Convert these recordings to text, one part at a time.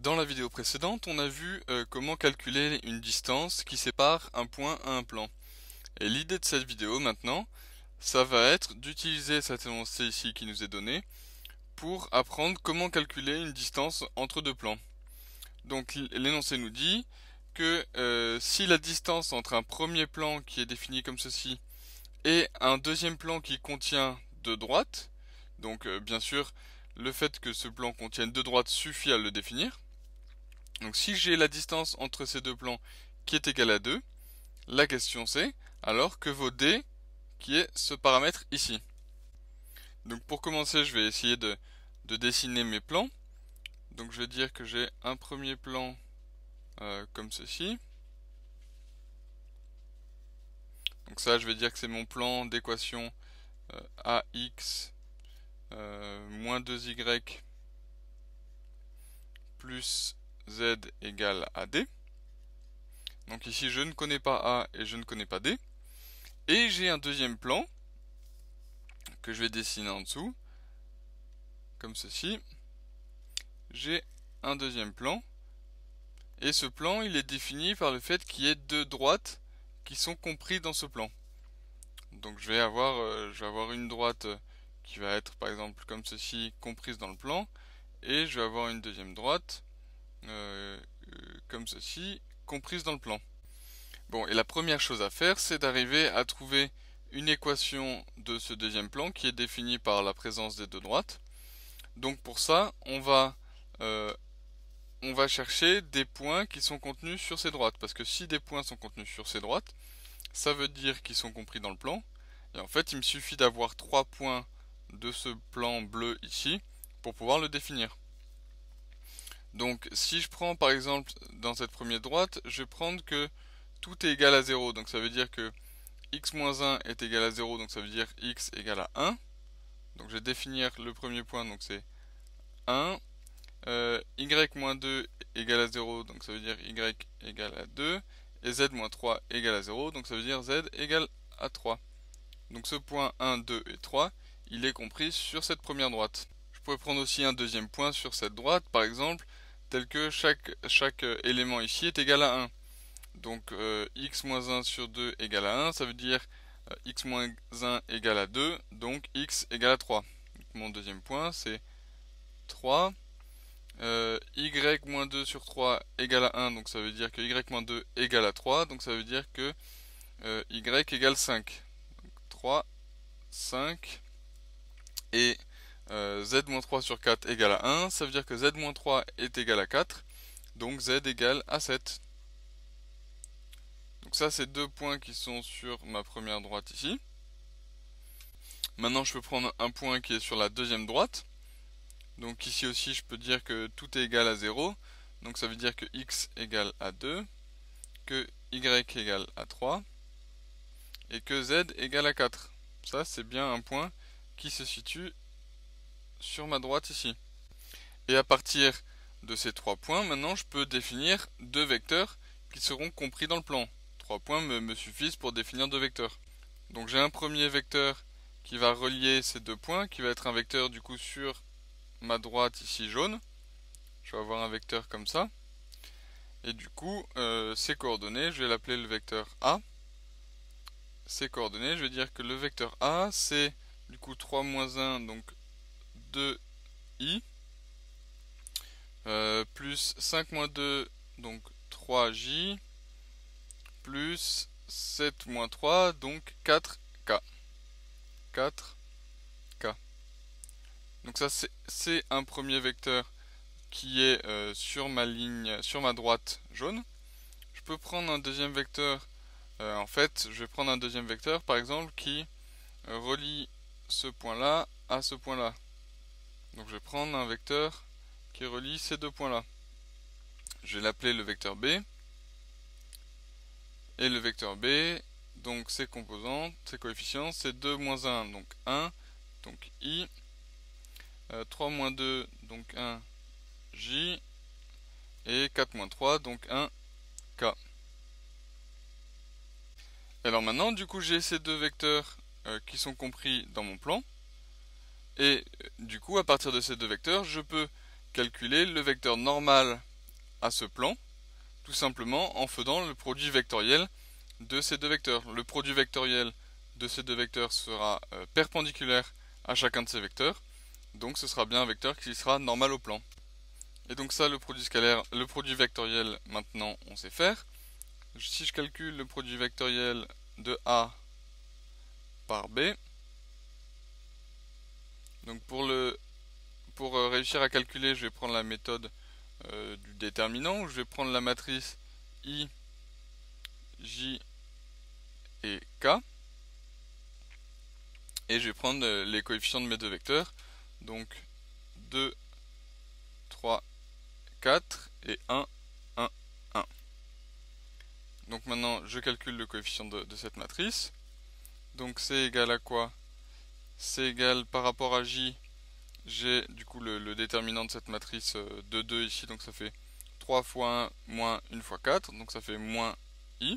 Dans la vidéo précédente, on a vu comment calculer une distance qui sépare un point à un plan. Et l'idée de cette vidéo maintenant, ça va être d'utiliser cet énoncé ici qui nous est donné pour apprendre comment calculer une distance entre deux plans. Donc l'énoncé nous dit que si la distance entre un premier plan qui est défini comme ceci et un deuxième plan qui contient deux droites, donc bien sûr le fait que ce plan contienne deux droites suffit à le définir. Donc si j'ai la distance entre ces deux plans qui est égale à 2, la question c'est alors que vaut d qui est ce paramètre ici. Donc pour commencer, je vais essayer de dessiner mes plans. Donc je vais dire que j'ai un premier plan comme ceci. Donc ça, je vais dire que c'est mon plan d'équation ax moins 2y plus z égale à d. Donc ici, je ne connais pas a et je ne connais pas d. Et j'ai un deuxième plan que je vais dessiner en dessous, comme ceci. J'ai un deuxième plan, et ce plan il est défini par le fait qu'il y ait deux droites qui sont comprises dans ce plan. Donc je vais avoir une droite qui va être par exemple comme ceci, comprise dans le plan, et je vais avoir une deuxième droite comme ceci, comprise dans le plan. Bon, et la première chose à faire, c'est d'arriver à trouver une équation de ce deuxième plan qui est définie par la présence des deux droites. Donc pour ça, on va chercher des points qui sont contenus sur ces droites. Parce que si des points sont contenus sur ces droites, ça veut dire qu'ils sont compris dans le plan. Et en fait, il me suffit d'avoir 3 points de ce plan bleu ici pour pouvoir le définir. Donc si je prends par exemple dans cette première droite, je vais prendre que tout est égal à 0. Donc ça veut dire que x-1 est égal à 0, donc ça veut dire x égale à 1. Donc je vais définir le premier point, donc c'est 1. y-2 égale à 0, donc ça veut dire y égale à 2. Et z-3 égale à 0, donc ça veut dire z égale à 3. Donc ce point 1, 2 et 3, il est compris sur cette première droite. Je pourrais prendre aussi un deuxième point sur cette droite, par exemple, tel que chaque élément ici est égal à 1. Donc x-1 sur 2 égale à 1, ça veut dire x-1 égale à 2, donc x égale à 3. Donc, mon deuxième point c'est 3. y-2 sur 3 égale à 1, donc ça veut dire que y-2 égale à 3, donc ça veut dire que y égale 5. Donc 3, 5, et z-3 sur 4 égale à 1, ça veut dire que z-3 est égal à 4, donc z égale à 7. Donc ça, c'est deux points qui sont sur ma première droite ici. Maintenant, je peux prendre un point qui est sur la deuxième droite. Donc ici aussi, je peux dire que tout est égal à 0. Donc ça veut dire que x égale à 2, que y égale à 3, et que z égale à 4. Ça, c'est bien un point qui se situe sur ma droite ici. Et à partir de ces trois points, maintenant, je peux définir deux vecteurs qui seront compris dans le plan. 3 points me suffisent pour définir deux vecteurs. Donc j'ai un premier vecteur qui va relier ces deux points, qui va être un vecteur du coup sur ma droite ici jaune. Je vais avoir un vecteur comme ça. Et du coup, ces coordonnées, je vais l'appeler le vecteur A. Ces coordonnées, je vais dire que le vecteur A, c'est du coup 3 moins 1, donc 2i, plus 5 moins 2, donc 3j, plus 7 moins 3, donc 4k. 4k. Donc ça, c'est un premier vecteur qui est sur ma ligne, sur ma droite jaune. Je peux prendre un deuxième vecteur. En fait, je vais prendre un deuxième vecteur, par exemple, qui relie ce point-là à ce point-là. Donc je vais prendre un vecteur qui relie ces deux points-là. Je vais l'appeler le vecteur B. Et le vecteur B, donc ses composantes, ses coefficients, c'est 2 moins 1, donc 1, donc I, 3 moins 2, donc 1, J, et 4 moins 3, donc 1, K. Alors maintenant, du coup, j'ai ces deux vecteurs qui sont compris dans mon plan. Et du coup, à partir de ces deux vecteurs, je peux calculer le vecteur normal à ce plan, tout simplement en faisant le produit vectoriel de ces deux vecteurs. Le produit vectoriel de ces deux vecteurs sera perpendiculaire à chacun de ces vecteurs, donc ce sera bien un vecteur qui sera normal au plan. Et donc ça, le produit scalaire, le produit vectoriel, maintenant on sait faire. Si je calcule le produit vectoriel de A par B, donc pour réussir à calculer, je vais prendre la méthode du déterminant, où je vais prendre la matrice I, J et K, et je vais prendre les coefficients de mes deux vecteurs, donc 2, 3, 4 et 1, 1, 1. Donc maintenant je calcule le coefficient de cette matrice. Donc c'est égal à quoi? C'est égal par rapport à J, j'ai du coup le déterminant de cette matrice de 2 ici, donc ça fait 3 fois 1 moins 1 fois 4, donc ça fait moins I.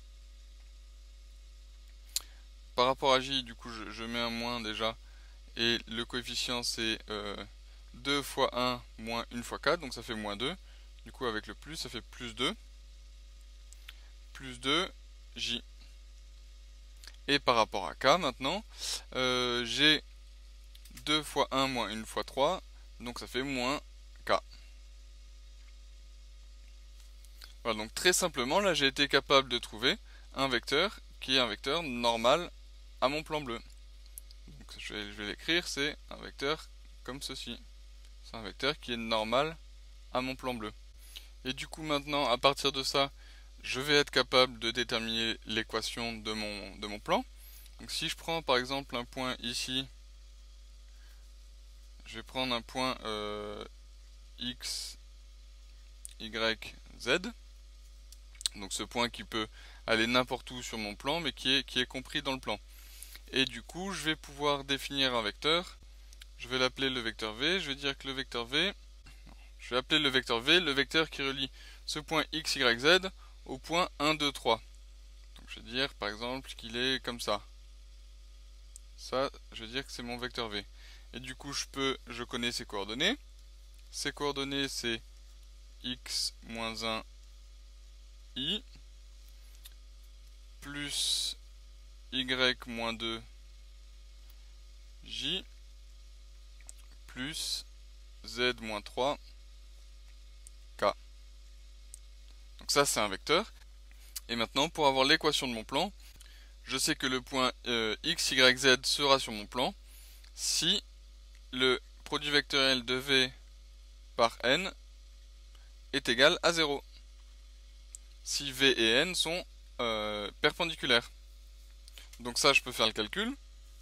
Par rapport à J, du coup je mets un moins déjà, et le coefficient c'est 2 fois 1 moins 1 fois 4, donc ça fait moins 2. Du coup avec le plus, ça fait plus 2. Plus 2, J. Et par rapport à K maintenant, j'ai 2 fois 1 moins 1 fois 3, donc ça fait moins K. Voilà, donc très simplement, là j'ai été capable de trouver un vecteur qui est un vecteur normal à mon plan bleu. Donc je vais l'écrire, c'est un vecteur comme ceci. C'est un vecteur qui est normal à mon plan bleu. Et du coup maintenant, à partir de ça, je vais être capable de déterminer l'équation de mon plan. Donc si je prends par exemple un point ici, je vais prendre un point x, y, z. Donc ce point qui peut aller n'importe où sur mon plan, mais qui est compris dans le plan. Et du coup, je vais pouvoir définir un vecteur. Je vais l'appeler le vecteur v. Je vais dire que le vecteur v, je vais appeler le vecteur v, le vecteur qui relie ce point x, y, z au point 1, 2, 3. Donc je vais dire par exemple qu'il est comme ça. Ça, je vais dire que c'est mon vecteur v. Et du coup, je connais ses coordonnées. Ses coordonnées, c'est x moins 1 i plus y moins 2 j plus z moins 3 k. Donc ça, c'est un vecteur. Et maintenant, pour avoir l'équation de mon plan, je sais que le point x, y, z sera sur mon plan si le produit vectoriel de v par n est égal à 0. Si v et n sont perpendiculaires. Donc ça, je peux faire le calcul.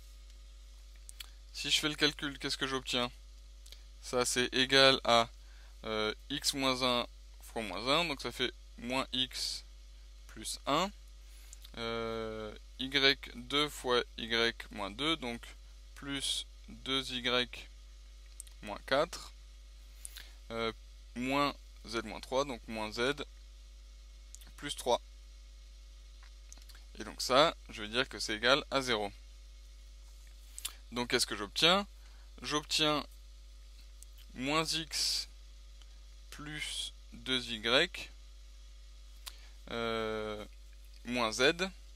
Si je fais le calcul, qu'est-ce que j'obtiens? Ça, c'est égal à x moins 1 fois moins 1, donc ça fait moins x plus 1. Y2 fois y moins 2, donc plus 2y moins 4. Moins z moins 3, donc moins z plus 3. Et donc ça, je vais dire que c'est égal à 0. Donc qu'est-ce que j'obtiens? J'obtiens moins x plus 2y moins z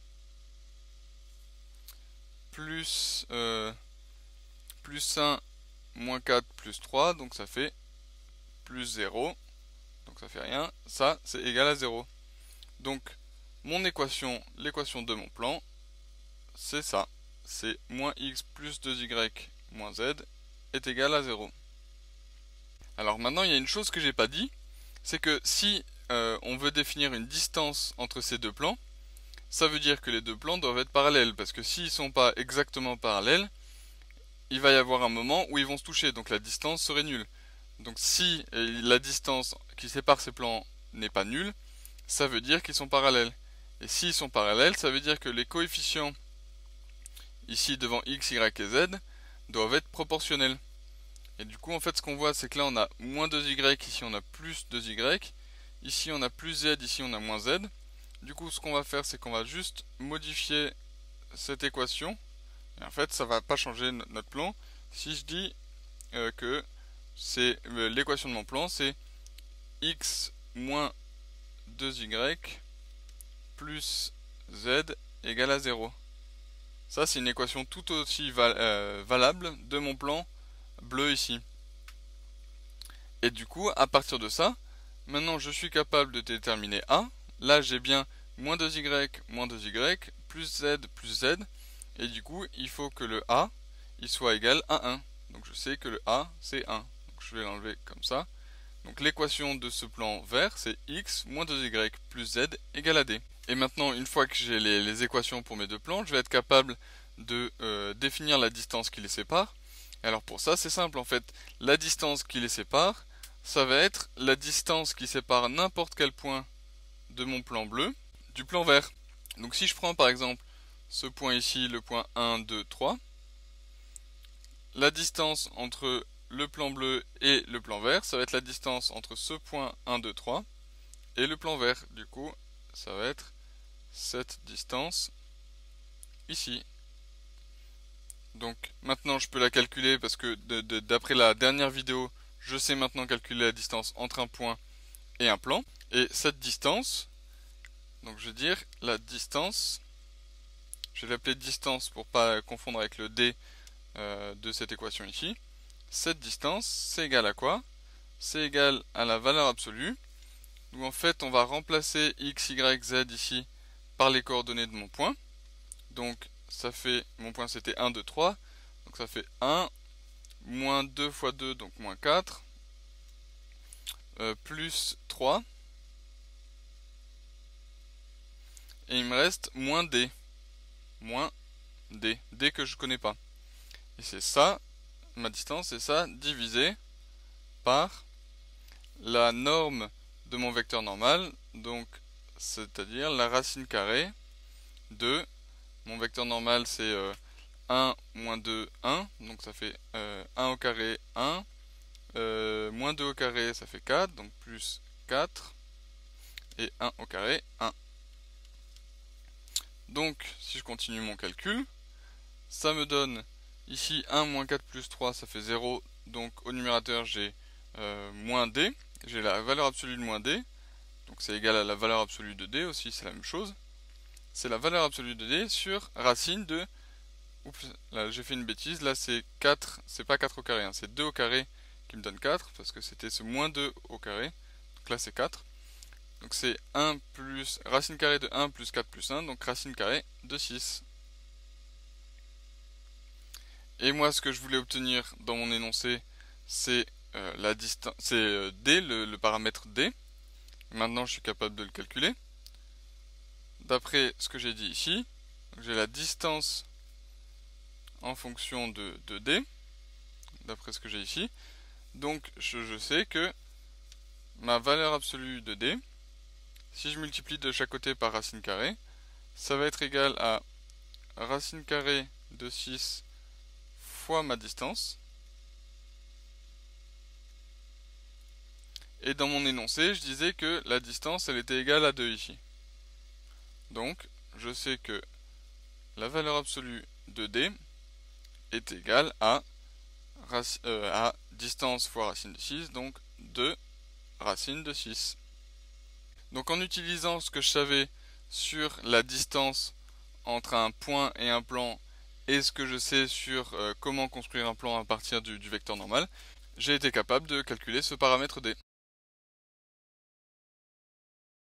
plus 1 moins 4 plus 3, donc ça fait plus 0, donc ça fait rien. Ça, c'est égal à 0. Donc mon équation, l'équation de mon plan, c'est ça. C'est moins x plus 2y moins z est égal à 0. Alors maintenant, il y a une chose que j'ai pas dit, c'est que si on veut définir une distance entre ces deux plans, ça veut dire que les deux plans doivent être parallèles, parce que s'ils ne sont pas exactement parallèles, il va y avoir un moment où ils vont se toucher, donc la distance serait nulle. Donc si la distance qui sépare ces plans n'est pas nulle, ça veut dire qu'ils sont parallèles. Et s'ils sont parallèles, ça veut dire que les coefficients ici devant x, y et z doivent être proportionnels. Et du coup, en fait, ce qu'on voit, c'est que là, on a moins 2y, ici on a plus 2y, ici on a plus z, ici on a moins z. Du coup, ce qu'on va faire, c'est qu'on va juste modifier cette équation. Et en fait, ça va pas changer notre plan. Si je dis que c'est l'équation de mon plan, c'est x moins 2y plus z égale à 0. Ça, c'est une équation tout aussi valable de mon plan bleu ici. Et du coup, à partir de ça, maintenant je suis capable de déterminer A. Là, j'ai bien moins 2y, plus z. Et du coup, il faut que le A, il soit égal à 1. Donc je sais que le A, c'est 1. Donc je vais l'enlever comme ça. Donc l'équation de ce plan vert, c'est x moins 2y plus z égale à d. Et maintenant, une fois que j'ai les équations pour mes deux plans, je vais être capable de définir la distance qui les sépare. Et alors pour ça, c'est simple en fait. La distance qui les sépare, ça va être la distance qui sépare n'importe quel point de mon plan bleu du plan vert. Donc si je prends par exemple ce point ici, le point 1, 2, 3, la distance entre le plan bleu et le plan vert, ça va être la distance entre ce point 1, 2, 3 et le plan vert. Du coup, ça va être cette distance ici. Donc maintenant je peux la calculer parce que d'après la dernière vidéo, je sais maintenant calculer la distance entre un point et un plan. Et cette distance, donc je vais dire la distance, je vais l'appeler distance pour pas confondre avec le d de cette équation ici. Cette distance, c'est égal à quoi? C'est égal à la valeur absolue. Donc en fait, on va remplacer x, y, z ici par les coordonnées de mon point. Donc ça fait, mon point c'était 1, 2, 3. Donc ça fait 1, moins 2 fois 2, donc moins 4, plus 3. Et il me reste moins d. Moins d. D que je connais pas. Et c'est ça, ma distance, c'est ça, divisé par la norme de mon vecteur normal, donc c'est-à-dire la racine carrée de mon vecteur normal, c'est 1 moins 2, 1, donc ça fait 1 au carré, 1, moins 2 au carré, ça fait 4, donc plus 4, et 1 au carré, 1. Donc, si je continue mon calcul, ça me donne ici 1 moins 4 plus 3, ça fait 0, donc au numérateur j'ai moins d, j'ai la valeur absolue de moins d, donc c'est égal à la valeur absolue de d aussi, c'est la même chose. C'est la valeur absolue de d sur racine de... Oups, là j'ai fait une bêtise, là c'est 4, c'est pas 4 au carré, hein, c'est 2 au carré qui me donne 4, parce que c'était ce moins 2 au carré, donc là c'est 4. Donc c'est 1 plus racine carrée de 1 plus 4 plus 1, donc racine carrée de 6. Et moi ce que je voulais obtenir dans mon énoncé, c'est la distance, c'est d, le paramètre d. Maintenant je suis capable de le calculer. D'après ce que j'ai dit ici, j'ai la distance en fonction de d, d'après ce que j'ai ici. Donc je sais que ma valeur absolue de d, si je multiplie de chaque côté par racine carrée, ça va être égal à racine carrée de 6 fois ma distance. Et dans mon énoncé, je disais que la distance, elle était égale à 2 ici. Donc, je sais que la valeur absolue de d est égale à distance fois racine de 6, donc 2 racine de 6. Donc en utilisant ce que je savais sur la distance entre un point et un plan et ce que je sais sur comment construire un plan à partir du vecteur normal, j'ai été capable de calculer ce paramètre d.